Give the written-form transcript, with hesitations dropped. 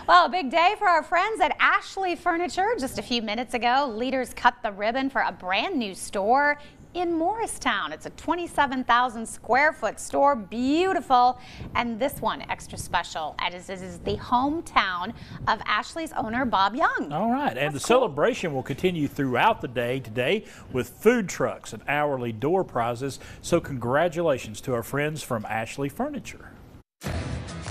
Well, a big day for our friends at Ashley Furniture. Just a few minutes ago, leaders cut the ribbon for a brand new store in Morristown. It's a 27,000 square foot store, beautiful, and this one extra special as this is the hometown of Ashley's owner, Bob Young. All right, and That's the cool. celebration will continue throughout the day today with food trucks and hourly door prizes. So congratulations to our friends from Ashley Furniture.